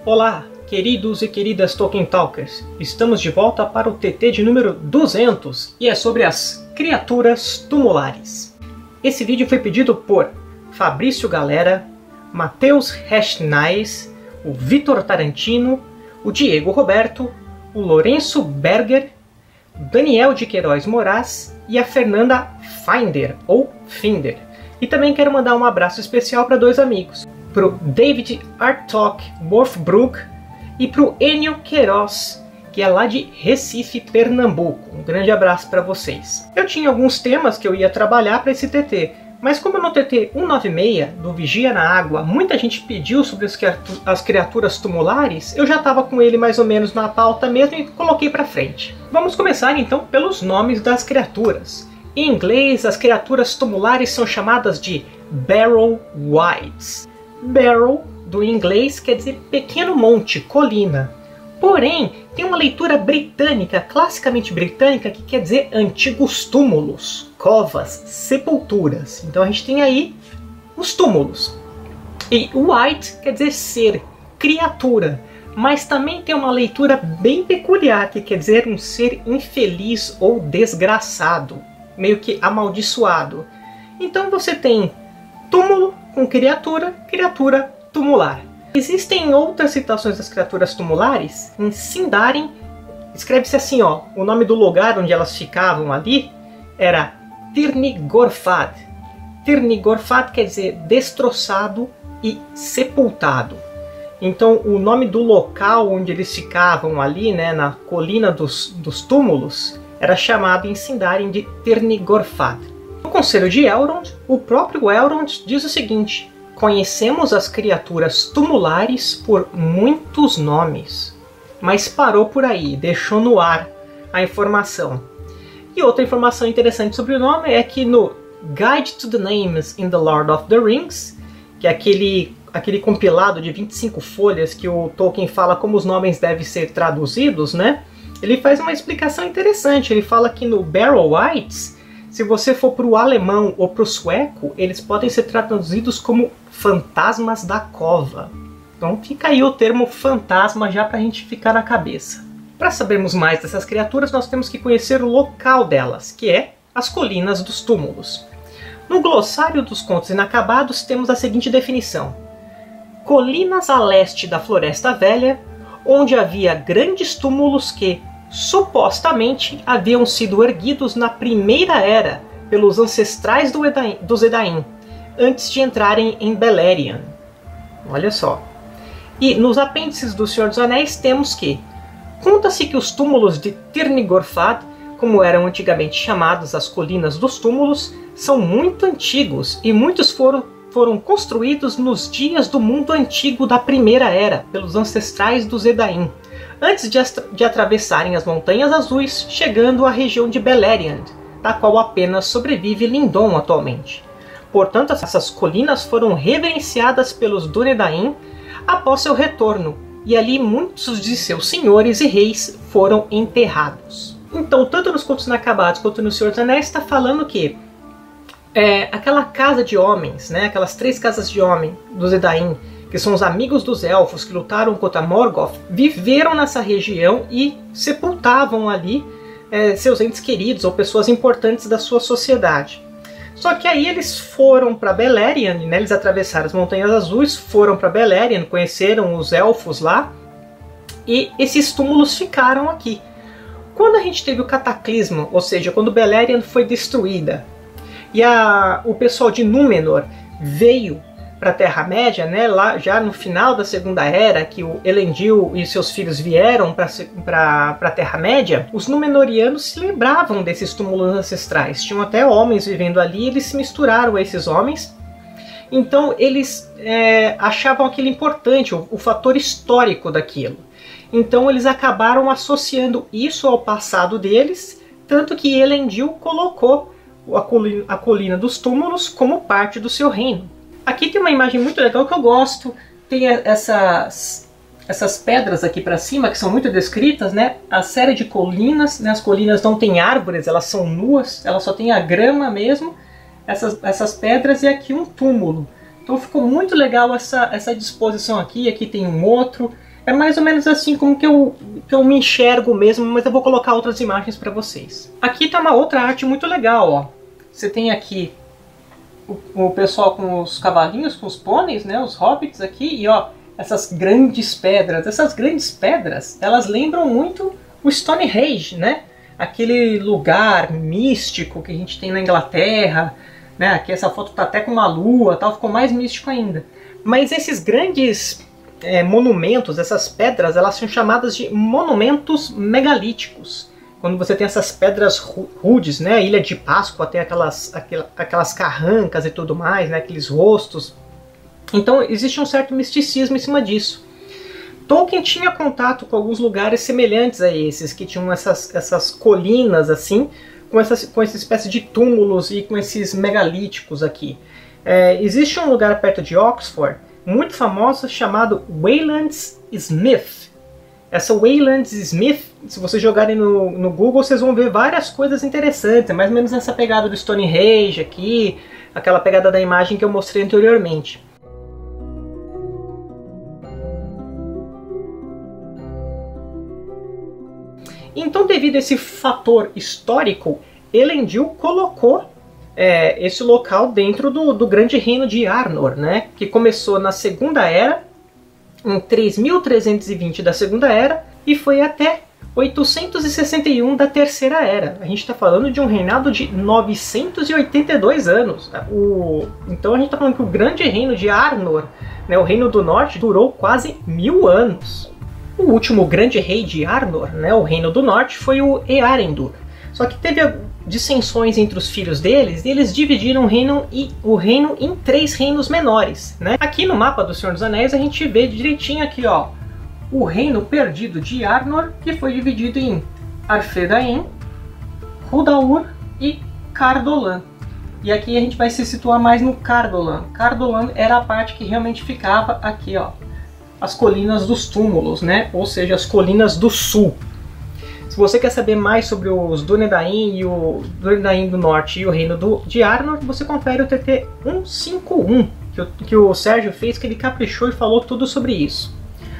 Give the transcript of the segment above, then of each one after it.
Olá, queridos e queridas Tolkien Talkers! Estamos de volta para o TT de número 200 e é sobre as criaturas tumulares. Esse vídeo foi pedido por Fabrício Galera, Matheus Reschnais, o Vitor Tarantino, o Diego Roberto, o Lourenço Berger, Daniel de Queiroz Moraes e a Fernanda Finder, ou Finder. E também quero mandar um abraço especial para dois amigos, para o David Artok Worfbrook e para o Enio Queiroz, que é lá de Recife, Pernambuco. Um grande abraço para vocês. Eu tinha alguns temas que eu ia trabalhar para esse TT, mas como no TT 196 do Vigia na Água, muita gente pediu sobre as criaturas tumulares, eu já estava com ele mais ou menos na pauta mesmo e coloquei para frente. Vamos começar então pelos nomes das criaturas. Em inglês, as criaturas tumulares são chamadas de Barrow Wights. Barrow, do inglês, quer dizer pequeno monte, colina. Porém, tem uma leitura britânica, classicamente britânica, que quer dizer antigos túmulos, covas, sepulturas. Então a gente tem aí os túmulos. E Wight quer dizer ser, criatura. Mas também tem uma leitura bem peculiar, que quer dizer um ser infeliz ou desgraçado, meio que amaldiçoado. Então você tem túmulo com criatura, criatura tumular. Existem outras citações das criaturas tumulares. Em Sindarin, escreve-se assim, ó, o nome do lugar onde elas ficavam ali era Tirni-Gorfad. Tirni-Gorfad quer dizer destroçado e sepultado. Então o nome do local onde eles ficavam ali, né, na colina dos túmulos, era chamado em Sindarin de Tirni-Gorfad. No Conselho de Elrond, o próprio Elrond diz o seguinte: conhecemos as criaturas tumulares por muitos nomes. Mas parou por aí, deixou no ar a informação. E outra informação interessante sobre o nome é que no Guide to the Names in the Lord of the Rings, que é aquele compilado de 25 folhas que o Tolkien fala como os nomes devem ser traduzidos, né? Ele faz uma explicação interessante. Ele fala que no Barrow Wights, se você for para o alemão ou para o sueco, eles podem ser traduzidos como fantasmas da cova. Então fica aí o termo fantasma já para a gente ficar na cabeça. Para sabermos mais dessas criaturas, nós temos que conhecer o local delas, que é as Colinas dos Túmulos. No glossário dos Contos Inacabados temos a seguinte definição: colinas a leste da Floresta Velha, onde havia grandes túmulos que, supostamente, haviam sido erguidos na Primeira Era pelos ancestrais dos Edain, antes de entrarem em Beleriand. Olha só. E nos apêndices do Senhor dos Anéis temos que conta-se que os túmulos de Tirni-Gorfad, como eram antigamente chamadas as Colinas dos Túmulos, são muito antigos e muitos foram construídos nos dias do mundo antigo da Primeira Era, pelos ancestrais dos Edain, antes de atravessarem as Montanhas Azuis, chegando à região de Beleriand, da qual apenas sobrevive Lindon atualmente. Portanto, essas colinas foram reverenciadas pelos Dúnedain após seu retorno, e ali muitos de seus senhores e reis foram enterrados. Então, tanto nos Contos Inacabados quanto no Senhor dos Anéis está falando que aquela casa de homens, né, aquelas 3 casas de homem dos Edain, que são os amigos dos elfos que lutaram contra Morgoth, viveram nessa região e sepultavam ali seus entes queridos ou pessoas importantes da sua sociedade. Só que aí eles foram para Beleriand, né, eles atravessaram as Montanhas Azuis, foram para Beleriand, conheceram os elfos lá, e esses túmulos ficaram aqui. Quando a gente teve o cataclismo, ou seja, quando Beleriand foi destruída, e o pessoal de Númenor veio para a Terra-média, né, lá já no final da Segunda Era, que o Elendil e seus filhos vieram para a Terra-média, os Númenóreanos se lembravam desses túmulos ancestrais. Tinham até homens vivendo ali, e eles se misturaram a esses homens. Então eles achavam aquilo importante, o fator histórico daquilo. Então eles acabaram associando isso ao passado deles, tanto que Elendil colocou a Colina dos Túmulos como parte do seu reino. Aqui tem uma imagem muito legal que eu gosto. Tem essas pedras aqui para cima que são muito descritas, né? A série de colinas, né? As colinas não têm árvores, elas são nuas, elas só têm a grama mesmo. Essas pedras e aqui um túmulo. Então ficou muito legal essa disposição aqui. Aqui tem um outro. É mais ou menos assim como que eu me enxergo mesmo, mas eu vou colocar outras imagens para vocês. Aqui tá uma outra arte muito legal, ó. Você tem aqui o pessoal com os cavalinhos, com os pôneis, né, os hobbits aqui, e ó, essas grandes pedras. Essas grandes pedras, elas lembram muito o Stonehenge, né? Aquele lugar místico que a gente tem na Inglaterra, né? Aqui essa foto tá até com uma lua, tal, ficou mais místico ainda. Mas esses grandes monumentos, essas pedras, elas são chamadas de monumentos megalíticos. Quando você tem essas pedras rudes, né? A Ilha de Páscoa tem aquelas carrancas e tudo mais, né? Aqueles rostos. Então existe um certo misticismo em cima disso. Tolkien tinha contato com alguns lugares semelhantes a esses, que tinham essas colinas assim, com essa espécie de túmulos e com esses megalíticos aqui. Existe um lugar perto de Oxford, muito famoso, chamado Wayland's Smith. Essa Wayland's Smith, se vocês jogarem no Google, vocês vão ver várias coisas interessantes, mais ou menos nessa pegada do Stonehenge aqui, aquela pegada da imagem que eu mostrei anteriormente. Então, devido a esse fator histórico, Elendil colocou esse local dentro do grande reino de Arnor, né? Que começou na Segunda Era, em 3320 da Segunda Era, e foi até 861 da Terceira Era. A gente está falando de um reinado de 982 anos. Então a gente está falando que o grande reino de Arnor, né, o Reino do Norte, durou quase 1000 anos. O último grande rei de Arnor, né, o Reino do Norte, foi o Earendil. Só que teve dissensões entre os filhos deles, e eles dividiram o reino em 3 reinos menores, né? Aqui no mapa do Senhor dos Anéis a gente vê direitinho aqui, ó, o reino perdido de Arnor, que foi dividido em Arthedain, Rhudaur e Cardolan. E aqui a gente vai se situar mais no Cardolan. Cardolan era a parte que realmente ficava aqui, ó, as colinas dos túmulos, né? Ou seja, as colinas do sul. Se você quer saber mais sobre os Dúnedain e o Dúnedain do Norte e o reino de Arnor, você confere o TT 151, que o Sérgio fez, que ele caprichou e falou tudo sobre isso.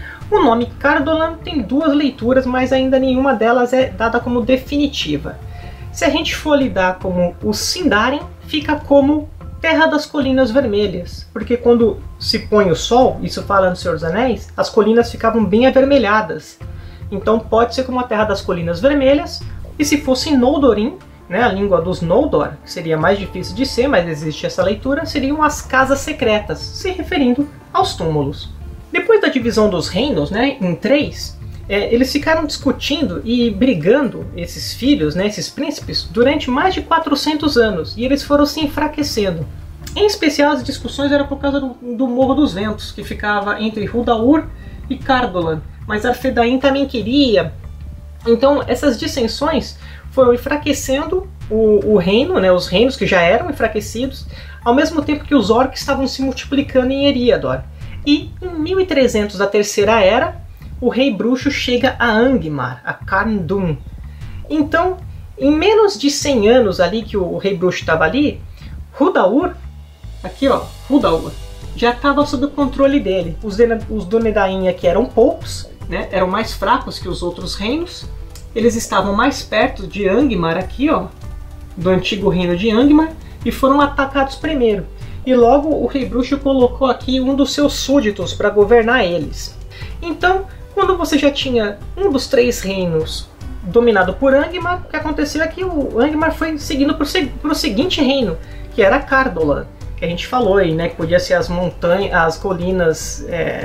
O nome Cardolan tem 2 leituras, mas ainda nenhuma delas é dada como definitiva. Se a gente for lidar como o Sindarin, fica como Terra das Colinas Vermelhas, porque quando se põe o sol, isso fala no Senhor dos Anéis, as colinas ficavam bem avermelhadas. Então pode ser como a Terra das Colinas Vermelhas, e se fosse Noldorin, né, a língua dos Noldor, que seria mais difícil de ser, mas existe essa leitura, seriam as Casas Secretas, se referindo aos túmulos. Depois da divisão dos reinos, né, em 3, eles ficaram discutindo e brigando, esses filhos, né, esses príncipes, durante mais de 400 anos, e eles foram se enfraquecendo. Em especial, as discussões eram por causa do Morro dos Ventos, que ficava entre Rhudaur e Cardolan, mas Arthedain também queria. Então essas dissensões foram enfraquecendo o reino, né, os reinos que já eram enfraquecidos, ao mesmo tempo que os orcs estavam se multiplicando em Eriador. E em 1300 da Terceira Era, o rei bruxo chega a Angmar, a Carn Dûn. Então, em menos de 100 anos ali que o rei bruxo estava ali, Rhudaur, aqui ó, Rhudaur, já estava sob o controle dele. Os Dúnedain aqui eram poucos, né, eram mais fracos que os outros reinos. Eles estavam mais perto de Angmar aqui, ó, do antigo reino de Angmar, e foram atacados primeiro. E logo o rei bruxo colocou aqui um dos seus súditos para governar eles. Então, quando você já tinha um dos 3 reinos dominado por Angmar, o que aconteceu é que o Angmar foi seguindo para o seguinte reino, que era Cardolan, que a gente falou aí, né, que podia ser as montanhas, as colinas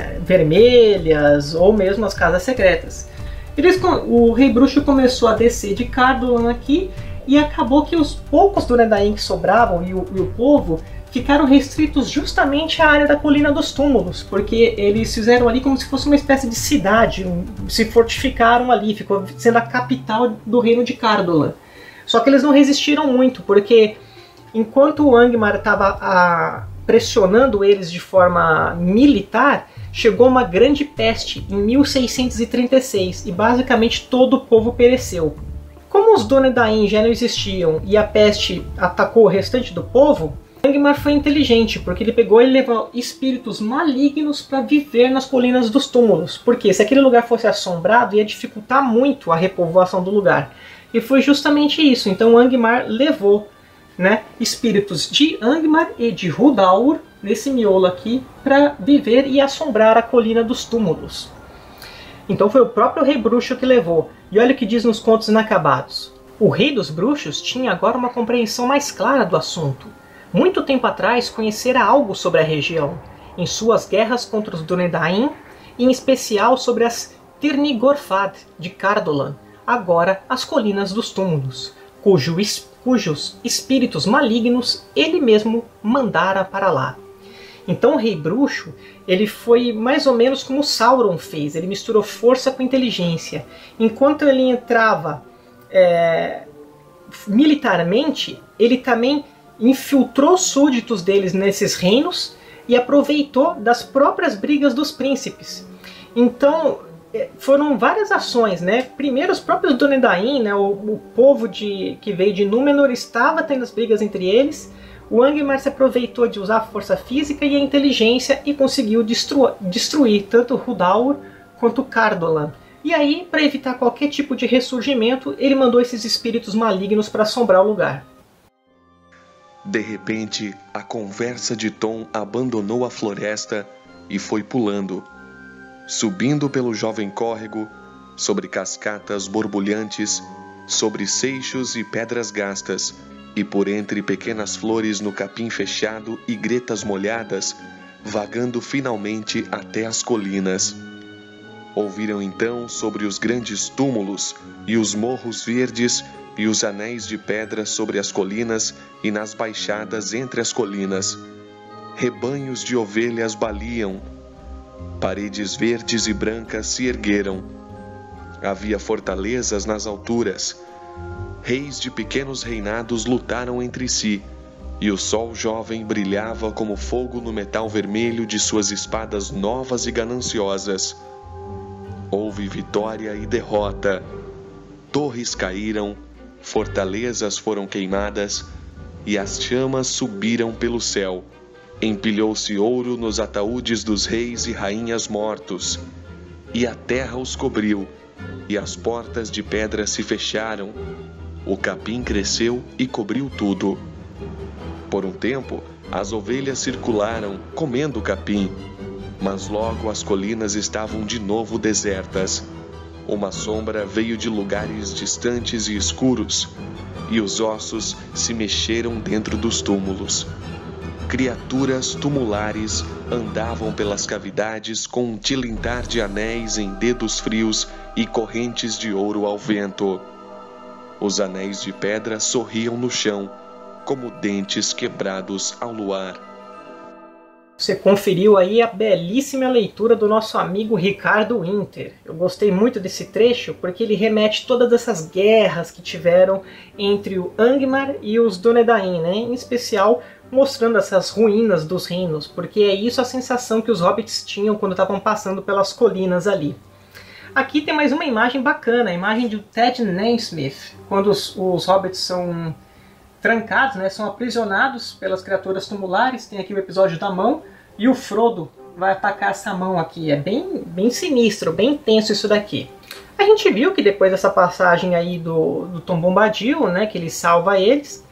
vermelhas, ou mesmo as Casas Secretas. O rei bruxo começou a descer de Cardolan aqui, e acabou que os poucos Dúnedain que sobravam e o povo ficaram restritos justamente à área da Colina dos Túmulos, porque eles fizeram ali como se fosse uma espécie de cidade, se fortificaram ali, ficou sendo a capital do reino de Cardolan. Só que eles não resistiram muito, porque enquanto o Angmar estava pressionando eles de forma militar, chegou uma grande peste em 1636 e basicamente todo o povo pereceu. Como os Dúnedain já não existiam e a peste atacou o restante do povo, Angmar foi inteligente, porque ele pegou e levou espíritos malignos para viver nas colinas dos túmulos. Porque se aquele lugar fosse assombrado, ia dificultar muito a repovoação do lugar. E foi justamente isso. Então Angmar levou, né, espíritos de Angmar e de Huldaur, nesse miolo aqui, para viver e assombrar a colina dos túmulos. Então foi o próprio rei bruxo que levou. E olha o que diz nos Contos Inacabados. O rei dos bruxos tinha agora uma compreensão mais clara do assunto. Muito tempo atrás conhecera algo sobre a região, em suas guerras contra os Dúnedain, e em especial sobre as Tirni-Gorfad de Cardolan, agora as Colinas dos Túmulos, cujos espíritos malignos ele mesmo mandara para lá. Então o rei bruxo, ele foi mais ou menos como Sauron fez, ele misturou força com inteligência. Enquanto ele entrava militarmente, ele também infiltrou súditos deles nesses reinos e aproveitou das próprias brigas dos príncipes. Então foram várias ações, né? Primeiro os próprios Dúnedain, né? o povo que veio de Númenor estava tendo as brigas entre eles. O Angmar se aproveitou de usar a força física e a inteligência e conseguiu destruir tanto Huldaur quanto Cardolan. E aí, para evitar qualquer tipo de ressurgimento, ele mandou esses espíritos malignos para assombrar o lugar. De repente, a conversa de Tom abandonou a floresta e foi pulando, subindo pelo jovem córrego, sobre cascatas borbulhantes, sobre seixos e pedras gastas, e por entre pequenas flores no capim fechado e gretas molhadas, vagando finalmente até as colinas. Ouviram então sobre os grandes túmulos e os morros verdes e os anéis de pedra sobre as colinas e nas baixadas entre as colinas. Rebanhos de ovelhas baliam. Paredes verdes e brancas se ergueram. Havia fortalezas nas alturas. Reis de pequenos reinados lutaram entre si, e o sol jovem brilhava como fogo no metal vermelho de suas espadas novas e gananciosas. Houve vitória e derrota. Torres caíram, fortalezas foram queimadas, e as chamas subiram pelo céu. Empilhou-se ouro nos ataúdes dos reis e rainhas mortos, e a terra os cobriu, e as portas de pedra se fecharam. O capim cresceu e cobriu tudo. Por um tempo, as ovelhas circularam, comendo o capim, mas logo as colinas estavam de novo desertas. Uma sombra veio de lugares distantes e escuros, e os ossos se mexeram dentro dos túmulos. Criaturas tumulares andavam pelas cavidades com um tilintar de anéis em dedos frios e correntes de ouro ao vento. Os anéis de pedra sorriam no chão, como dentes quebrados ao luar. Você conferiu aí a belíssima leitura do nosso amigo Ricardo Winter. Eu gostei muito desse trecho porque ele remete todas essas guerras que tiveram entre o Angmar e os Dúnedain, né? Em especial mostrando essas ruínas dos reinos, porque é isso a sensação que os hobbits tinham quando estavam passando pelas colinas ali. Aqui tem mais uma imagem bacana, a imagem de Ted Naismith, quando os hobbits são trancados, né, são aprisionados pelas criaturas tumulares. Tem aqui o episódio da mão, e o Frodo vai atacar essa mão aqui. É bem sinistro, bem tenso isso daqui. A gente viu que depois dessa passagem aí do Tom Bombadil, né, que ele salva eles,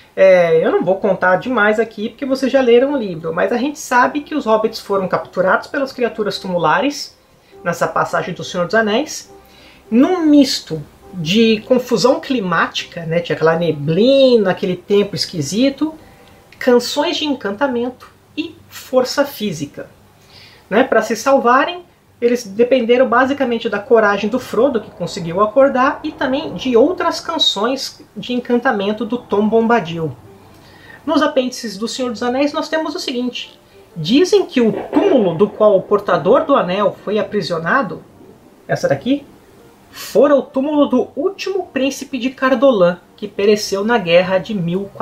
eu não vou contar demais aqui porque vocês já leram o livro, mas a gente sabe que os hobbits foram capturados pelas criaturas tumulares nessa passagem do Senhor dos Anéis, num misto de confusão climática, né? Tinha aquela neblina, aquele tempo esquisito, canções de encantamento e força física. Né? Para se salvarem, eles dependeram basicamente da coragem do Frodo, que conseguiu acordar, e também de outras canções de encantamento do Tom Bombadil. Nos apêndices do Senhor dos Anéis nós temos o seguinte: dizem que o túmulo do qual o portador do anel foi aprisionado, essa daqui, fora o túmulo do último príncipe de Cardolan, que pereceu na guerra de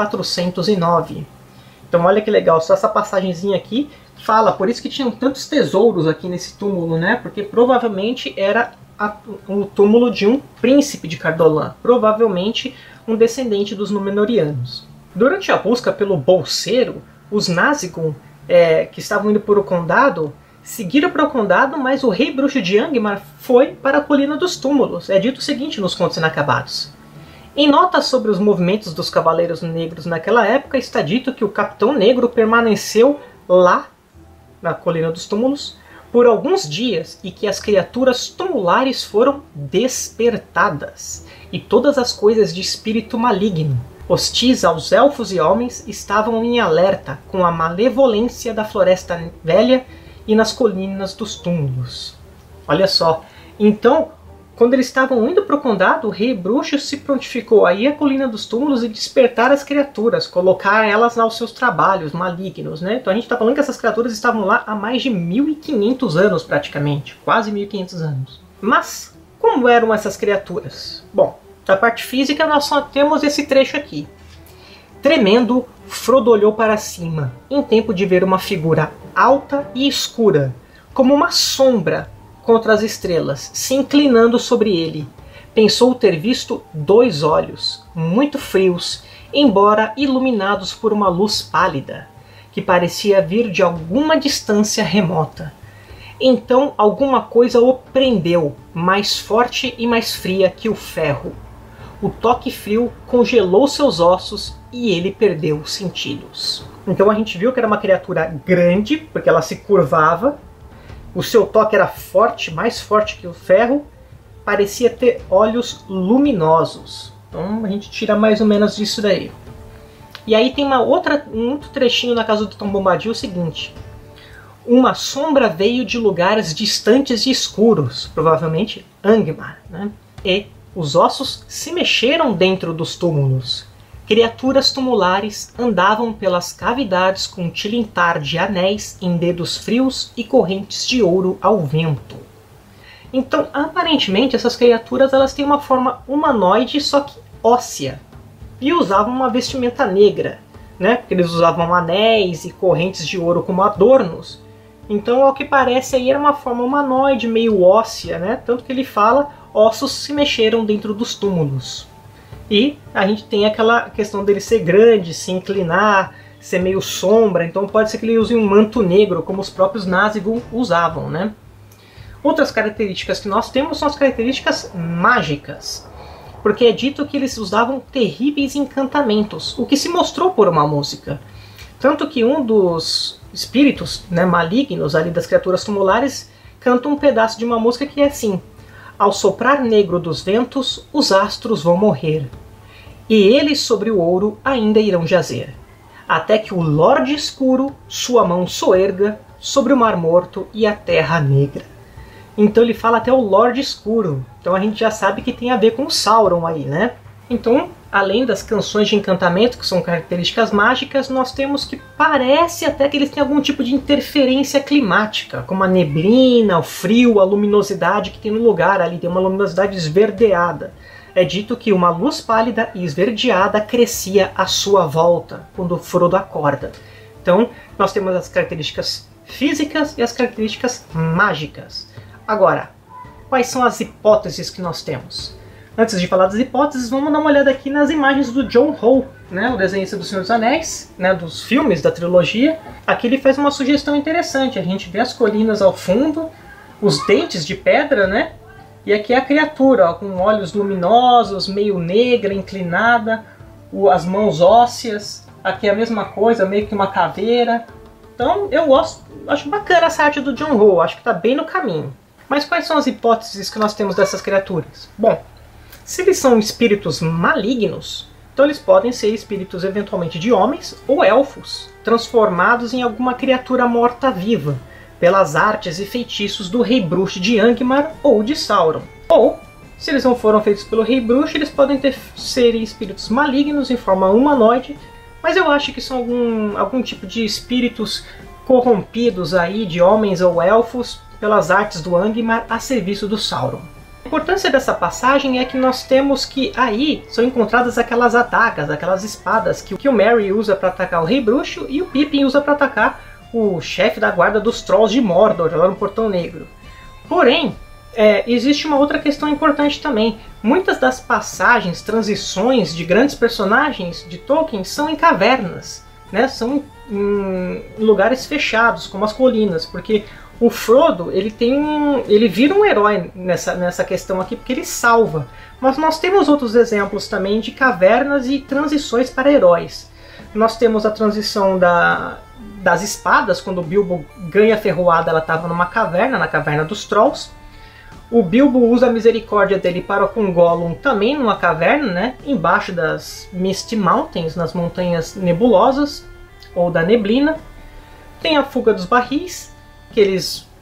1409. Então olha que legal, só essa passagenzinha aqui fala, por isso que tinham tantos tesouros aqui nesse túmulo, né? Porque provavelmente era o túmulo de um príncipe de Cardolan, provavelmente um descendente dos Númenóreanos. Durante a busca pelo bolseiro, os Nazgûl, que estavam indo para o condado, seguiram para o condado, mas o rei bruxo de Angmar foi para a Colina dos Túmulos. É dito o seguinte nos Contos Inacabados. Em notas sobre os movimentos dos Cavaleiros Negros naquela época, está dito que o Capitão Negro permaneceu lá, na Colina dos Túmulos, por alguns dias e que as criaturas tumulares foram despertadas. E todas as coisas de espírito maligno, hostis aos elfos e homens, estavam em alerta com a malevolência da Floresta Velha e nas Colinas dos Túmulos. Olha só, então, quando eles estavam indo para o condado, o rei bruxo se prontificou a ir à Colina dos Túmulos e despertar as criaturas, colocar elas aos seus trabalhos malignos, né? Então a gente está falando que essas criaturas estavam lá há mais de 1500 anos praticamente, quase 1500 anos. Mas, como eram essas criaturas? Bom, da parte física nós só temos esse trecho aqui. Tremendo, Frodo olhou para cima, em tempo de ver uma figura alta e escura, como uma sombra contra as estrelas, se inclinando sobre ele. Pensou ter visto 2 olhos, muito frios, embora iluminados por uma luz pálida, que parecia vir de alguma distância remota. Então alguma coisa o prendeu, mais forte e mais fria que o ferro. O toque frio congelou seus ossos e ele perdeu os sentidos. Então a gente viu que era uma criatura grande, porque ela se curvava. O seu toque era forte, mais forte que o ferro. Parecia ter olhos luminosos. Então a gente tira mais ou menos disso daí. E aí tem um outro trechinho na casa do Tom Bombadil, o seguinte. Uma sombra veio de lugares distantes e escuros, provavelmente Angmar, né? E os ossos se mexeram dentro dos túmulos. Criaturas tumulares andavam pelas cavidades com um tilintar de anéis em dedos frios e correntes de ouro ao vento. Então, aparentemente, essas criaturas elas têm uma forma humanoide, só que óssea. E usavam uma vestimenta negra, né? Porque eles usavam anéis e correntes de ouro como adornos. Então, ao que parece, aí era uma forma humanoide, meio óssea, né? Tanto que ele fala, ossos se mexeram dentro dos túmulos. E a gente tem aquela questão dele ser grande, se inclinar, ser meio sombra. Então pode ser que ele use um manto negro, como os próprios Nazgûl usavam, né? Outras características que nós temos são as características mágicas. Porque é dito que eles usavam terríveis encantamentos, o que se mostrou por uma música. Tanto que um dos espíritos, né, malignos ali das criaturas tumulares canta um pedaço de uma música que é assim: ao soprar negro dos ventos, os astros vão morrer, e eles sobre o ouro ainda irão jazer, até que o Lorde Escuro sua mão soerga sobre o Mar Morto e a Terra Negra. Então ele fala até o Lorde Escuro, então a gente já sabe que tem a ver com o Sauron aí, né? Então, além das canções de encantamento, que são características mágicas, nós temos que parece até que eles têm algum tipo de interferência climática, como a neblina, o frio, a luminosidade que tem no lugar ali, tem uma luminosidade esverdeada. É dito que uma luz pálida e esverdeada crescia à sua volta, quando Frodo acorda. Então, nós temos as características físicas e as características mágicas. Agora, quais são as hipóteses que nós temos? Antes de falar das hipóteses, vamos dar uma olhada aqui nas imagens do John Howe, né, o desenhista do Senhor dos Anéis, né, dos filmes da trilogia. Aqui ele faz uma sugestão interessante. A gente vê as colinas ao fundo, os dentes de pedra, né? E aqui é a criatura, ó, com olhos luminosos, meio negra, inclinada, as mãos ósseas. Aqui é a mesma coisa, meio que uma caveira. Então eu gosto, acho bacana essa arte do John Howe, acho que está bem no caminho. Mas quais são as hipóteses que nós temos dessas criaturas? Bom, se eles são espíritos malignos, então eles podem ser espíritos eventualmente de homens ou elfos, transformados em alguma criatura morta-viva, pelas artes e feitiços do Rei Bruxo de Angmar ou de Sauron. Ou, se eles não foram feitos pelo Rei Bruxo, eles podem ser espíritos malignos em forma humanoide, mas eu acho que são algum tipo de espíritos corrompidos aí, de homens ou elfos, pelas artes do Angmar a serviço do Sauron. A importância dessa passagem é que nós temos que aí são encontradas aquelas adagas, aquelas espadas que o Merry usa para atacar o Rei Bruxo e o Pippin usa para atacar o chefe da guarda dos Trolls de Mordor, lá no Portão Negro. Porém, Existe uma outra questão importante também. Muitas das passagens, transições de grandes personagens de Tolkien são em cavernas, né? São em lugares fechados, como as colinas, porque o Frodo ele vira um herói nessa questão aqui, porque ele salva. Mas nós temos outros exemplos também de cavernas e transições para heróis. Nós temos a transição das espadas, quando o Bilbo ganha a ferroada, ela estava numa caverna, na Caverna dos Trolls. O Bilbo usa a misericórdia dele para com Gollum também numa caverna, né? Embaixo das Misty Mountains, nas Montanhas Nebulosas, ou da Neblina. Tem a fuga dos barris, que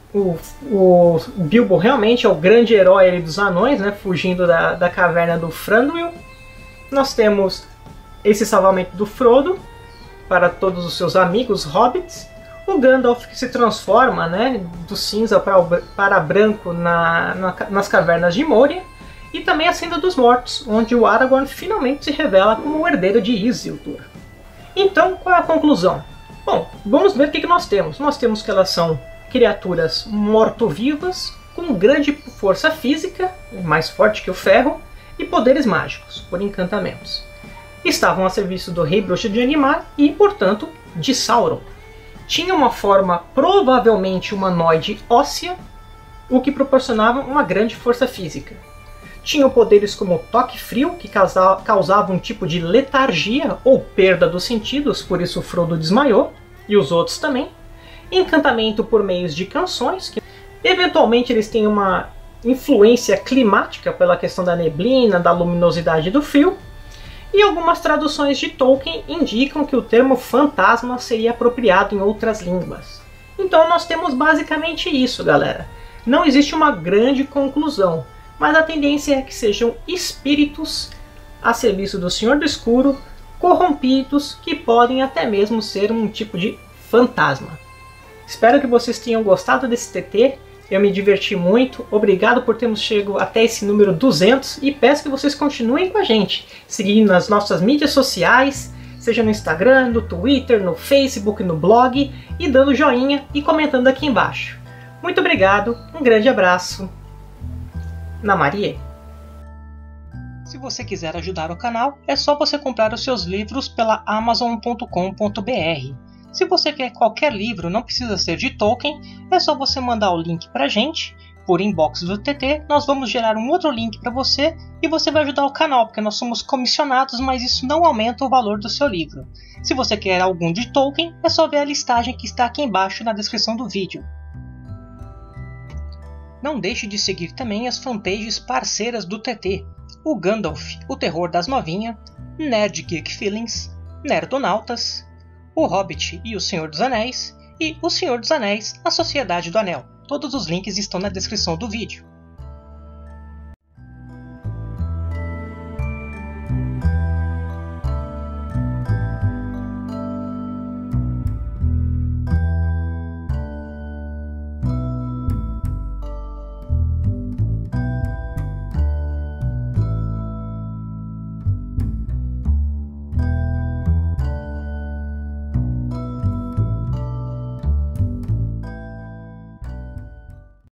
o Bilbo realmente é o grande herói ali dos anões, né? Fugindo da caverna do Thranduil. Nós temos esse salvamento do Frodo para todos os seus amigos hobbits. O Gandalf que se transforma, né, do cinza para branco nas cavernas de Moria. E também a Senda dos Mortos, onde o Aragorn finalmente se revela como o herdeiro de Isildur. Então, qual é a conclusão? Bom, vamos ver o que nós temos. Nós temos que elas são criaturas morto-vivas, com grande força física, mais forte que o ferro, e poderes mágicos, por encantamentos. Estavam a serviço do Rei Bruxo de Animar e, portanto, de Sauron. Tinha uma forma provavelmente humanoide óssea, o que proporcionava uma grande força física. Tinham poderes como toque frio, que causava um tipo de letargia ou perda dos sentidos, por isso Frodo desmaiou, e os outros também. Encantamento por meios de canções, que eventualmente eles têm uma influência climática pela questão da neblina, da luminosidade do frio. E algumas traduções de Tolkien indicam que o termo fantasma seria apropriado em outras línguas. Então nós temos basicamente isso, galera. Não existe uma grande conclusão, mas a tendência é que sejam espíritos a serviço do Senhor do Escuro, corrompidos, que podem até mesmo ser um tipo de fantasma. Espero que vocês tenham gostado desse TT. Eu me diverti muito, obrigado por termos chegado até esse número 200 e peço que vocês continuem com a gente, seguindo nas nossas mídias sociais, seja no Instagram, no Twitter, no Facebook, no blog, e dando joinha e comentando aqui embaixo. Muito obrigado, um grande abraço, Namarie. Se você quiser ajudar o canal, é só você comprar os seus livros pela Amazon.com.br. Se você quer qualquer livro, não precisa ser de Tolkien, é só você mandar o link pra gente, por inbox do TT, nós vamos gerar um outro link para você e você vai ajudar o canal, porque nós somos comissionados, mas isso não aumenta o valor do seu livro. Se você quer algum de Tolkien, é só ver a listagem que está aqui embaixo na descrição do vídeo. Não deixe de seguir também as fanpages parceiras do TT, o Gandalf, o Terror das Novinhas, Nerd Geek Feelings, Nerdonautas, o Hobbit e o Senhor dos Anéis, e o Senhor dos Anéis, a Sociedade do Anel. Todos os links estão na descrição do vídeo.